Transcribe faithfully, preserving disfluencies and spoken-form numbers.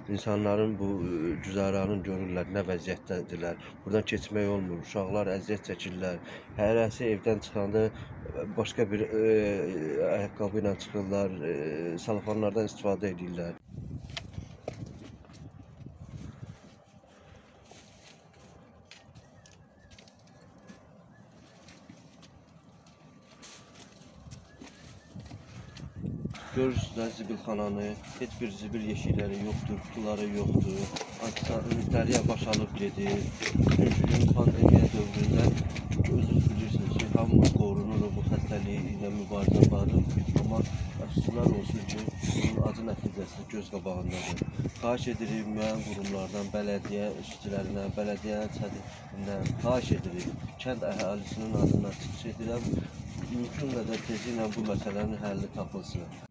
İnsanların bu e, güzaranın görürlər, nə vəziyyətdədirlər. Buradan keçmək olmur. Uşaqlar əziyyət çəkirlər. Hərəsi evdən çıxanda e, başqa bir e, ayaqqabı ilə çıxırlar, e, salafanlardan istifadə edirlər. Görürsünüz zibilxananı, heç bir zibil yeşikləri yoxdur, kutuları yoxdur. Antisanitariya baş alıb gedir. Çünki gün pandemiya dövründə özünüz bilirsiniz ki, hamımız qorunur bu xəstəliyi ilə mübarizə aparır. Amma əfsuslar olsun ki, bunun acı nəticəsi göz qabağındadır. Xahiş edirik müəyyən qurumlardan, bələdiyyə işçilərindən, bələdiyyə çətindən xahiş edirik. Kənd əhalisinin adından çıxış edirəm. Mümkün qədər tezliklə bu məsələnin həlli tapılsın.